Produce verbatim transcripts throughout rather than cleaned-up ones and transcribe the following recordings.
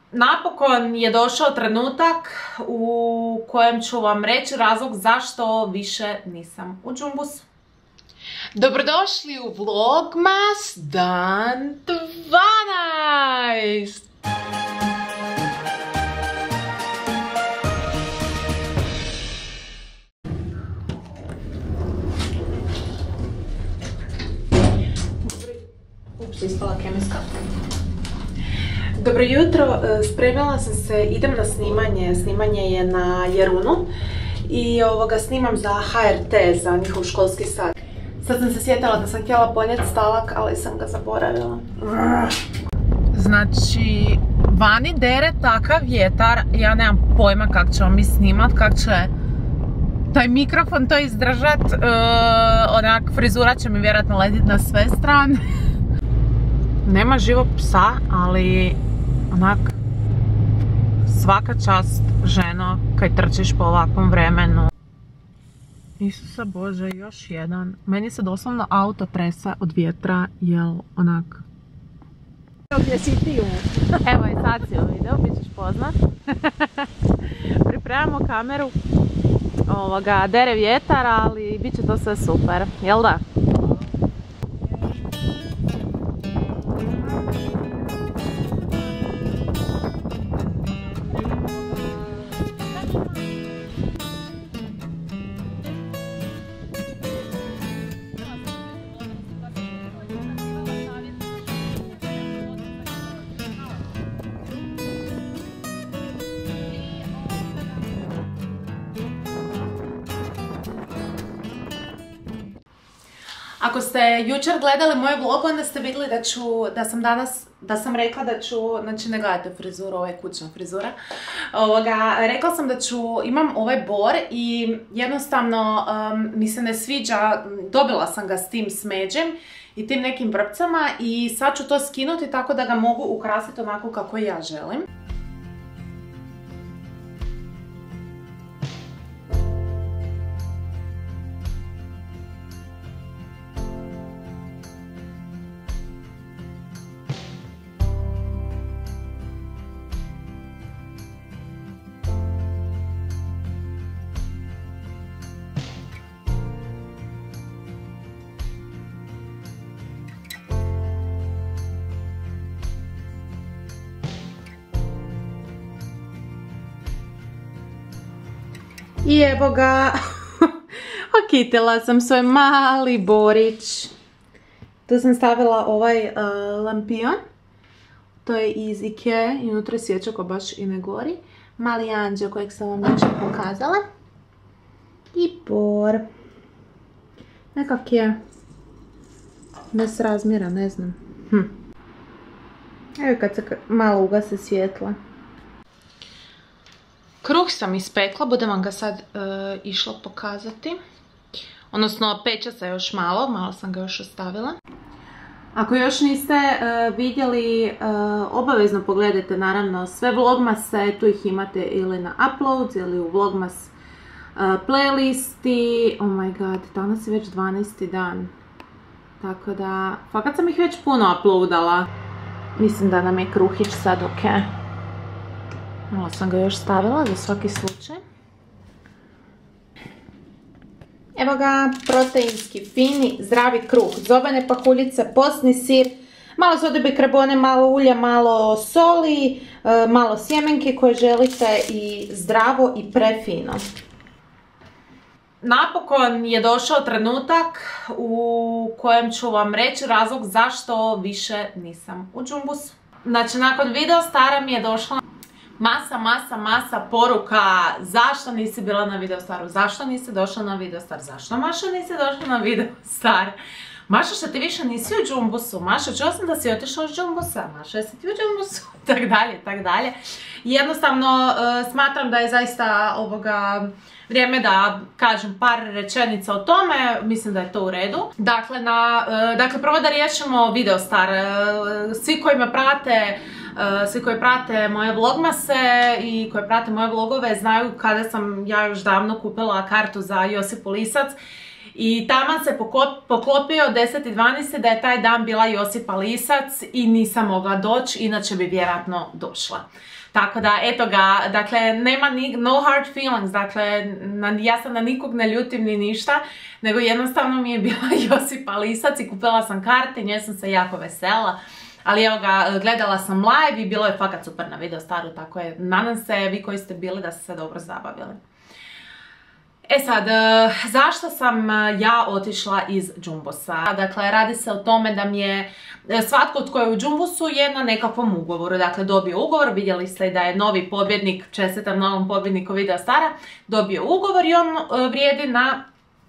Napokon je došao trenutak u kojem ću vam reći razlog zašto više nisam u džumbusu. Dobrodošli u Vlogmas dan dvanaest! Ups, ispala kemijska. Dobro jutro, spremila sam se, idem na snimanje, snimanje je na Jarunu i ovoga snimam za H R T, za njihov školski sat. Sad sam se sjetila da sam htjela ponijeti stalak, ali sam ga zaboravila. Znači, vani dere takav vjetar, ja nemam pojma kako ćemo mi snimat, kako će taj mikrofon to izdržat, uh, onak frizura će mi vjerojatno letit na sve strane. Nema živog psa, ali onak svaka čast ženo kaj trčiš po ovakvom vremenu. Isusa Bože, još jedan. Meni se doslovno auto tresa od vjetra, jel onak... Gdje si ti? Evo i sad si u videu, bit ćeš poznat. Pripremamo kameru, ovoga, dere vjetar, ali bit će to sve super, jel da? Ako ste jučer gledali moj vlog, onda ste vidjeli da ću, da sam danas, da sam rekla da ću, znači ne gledajte frizuru, ovo je kućna frizura. Ovoga, rekla sam da ću, imam ovaj bor i jednostavno um, mi se ne sviđa, dobila sam ga s tim smeđem i tim nekim vrpcama i sad ću to skinuti tako da ga mogu ukrasiti onako kako ja želim. I evo ga, okitila sam svoj mali borić. Tu sam stavila ovaj uh, lampion. To je iz Ikea i unutra svijeća ko baš i ne gori. Mali anđeo kojeg sam vam već pokazala. I bor. Nekak je nesrazmjeran, ne znam. Hm. Evo kad se malo ugase svjetla. Kruh sam ispekla, budem vam ga sad uh, išla pokazati. Odnosno, peče se još malo, malo sam ga još ostavila. Ako još niste uh, vidjeli, uh, obavezno pogledajte naravno sve vlogmase, tu ih imate ili na uploads ili u vlogmas uh, playlisti. Oh my god, danas je već dvanaesti dan. Tako da, fakat sam ih već puno uploadala. Mislim da nam je kruhić sad ok. Malo sam ga još stavila za svaki slučaj. Evo ga, proteinski, fini, zdravi kruh, zobene pahuljice, posni sir, malo sode bikarbone, malo ulja, malo soli, malo sjemenke koje želite i zdravo i prefino. Napokon je došao trenutak u kojem ću vam reći razlog zašto više nisam u džumbusu. Znači, nakon video stara mi je došla masa, masa, masa poruka zašto nisi bila na Videostaru, zašto nisi došla na Videostar, zašto Maša nisi došla na Videostar, Maša što ti više nisi u džumbusu, Maša čuo sam da si otišla iz džumbusa, Maša jesi ti u džumbusu, tak dalje, tak dalje. Jednostavno uh, smatram da je zaista ovoga vrijeme da kažem par rečenica o tome, mislim da je to u redu. Dakle, na, uh, dakle prvo da riješimo Videostar, uh, svi koji me prate, Uh, svi koji prate moje vlogmase i koji prate moje vlogove znaju kada sam ja još davno kupila kartu za Josipu Lisac I taman se poklopio deseti dvanaesti da je taj dan bila Josipa Lisac i nisam mogla doći, inače bi vjerojatno došla. Tako da, eto ga, dakle, nema ni, no hard feelings, dakle, na, ja sam na nikog ne ljutim ni ništa, nego jednostavno mi je bila Josipa Lisac i kupila sam karte, nje sam se jako vesela. Ali evo ga, gledala sam live i bilo je fakat super na video staru, tako je, nadam se vi koji ste bili da ste se dobro zabavili. E sad, zašto sam ja otišla iz Jumbosa? Dakle, radi se o tome da mi je svatko tko je u Jumbosu je na nekakvom ugovoru. Dakle, dobio ugovor, vidjeli ste da je novi pobjednik, čestitam novom pobjedniku video stara, dobio ugovor i on vrijedi na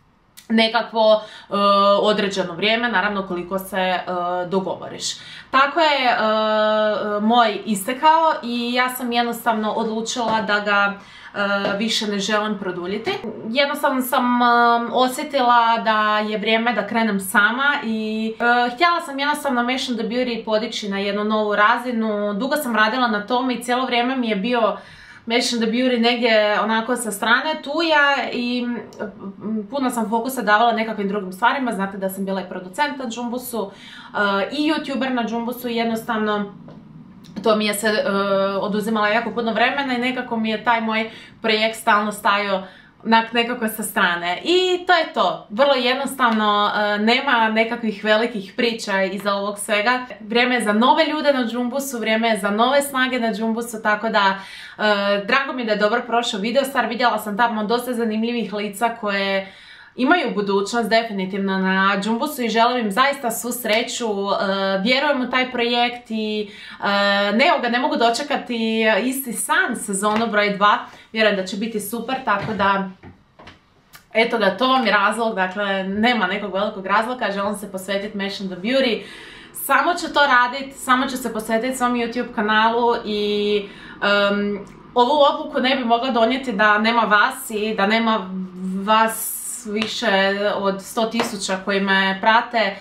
nekakvo uh, određeno vrijeme, naravno koliko se uh, dogovoriš. Tako je uh, moj istekao i ja sam jednostavno odlučila da ga uh, više ne želim produljiti. Jednostavno sam um, osjetila da je vrijeme da krenem sama i uh, htjela sam jednostavno Mesh and the Beauty podići na jednu novu razinu. Dugo sam radila na tome i cijelo vrijeme mi je bio Mesh and the Beauty negdje onako sa strane tuja i puno sam fokusa davala nekakvim drugim stvarima. Znate da sam bila i producent na Jumbosu uh, i youtuber na Jumbosu i jednostavno to mi je se uh, oduzimala jako puno vremena i nekako mi je taj moj projekt stalno stajao nekako sa strane. I to je to. Vrlo jednostavno, nema nekakvih velikih priča iza ovog svega. Vrijeme je za nove ljude na Jumbosu, vrijeme je za nove snage na Jumbosu, tako da drago mi je da je dobro prošao video star. Vidjela sam tamo dosta zanimljivih lica koje imaju budućnost definitivno na Jumbosu i želim im zaista svu sreću. Vjerujem u taj projekt i ne, ga ne mogu dočekati isti san sezonu broj dva. Vjerujem da će biti super, tako da eto ga, to vam je razlog, dakle nema nekog velikog razloga, želim se posvetiti Mesh and the Beauty. Samo ću to raditi, samo ću se posvetiti svom YouTube kanalu i um, ovu odluku ne bi mogla donijeti da nema vas i da nema vas više od sto tisuća koji me prate.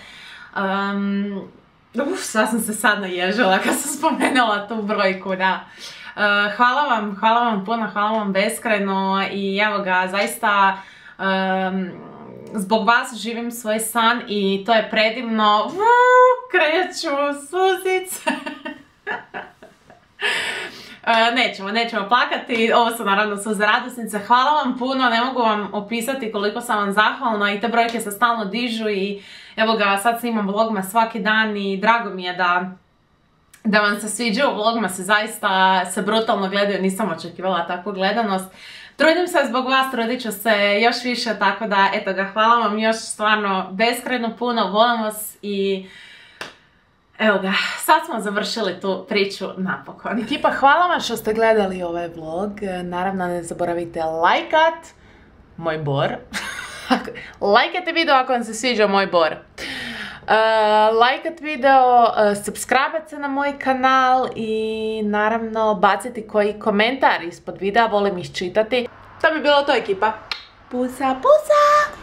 Um, uf, sad sam se sad naježila kad sam spomenula tu brojku, da. Uh, hvala vam, hvala vam puno, hvala vam beskrajno i evo ga, zaista um, zbog vas živim svoj san i to je predivno. Uuu, kreću suzice. Uh, nećemo, nećemo plakati, ovo su naravno suze radosnice. Hvala vam puno, ne mogu vam opisati koliko sam vam zahvalna i te brojke se stalno dižu i evo ga, sad snimam vlogma svaki dan i drago mi je da da vam se sviđa. U vlogma se zaista se brutalno gledaju, nisam očekivala takvu gledanost. Trudim se zbog vas, trudit ću se još više, tako da eto ga, hvala vam još stvarno beskrajno puno, volim vas i evo ga, sad smo završili tu priču napokon. Ekipa, hvala vam što ste gledali ovaj vlog. Naravno, ne zaboravite lajkat moj bor. Lajkajte video ako vam se sviđa moj bor. Uh, lajkat video, uh, subscribe se na moj kanal i naravno baciti koji komentar ispod videa, volim ih čitati. To bi bilo to, ekipa. Pusa, pusa!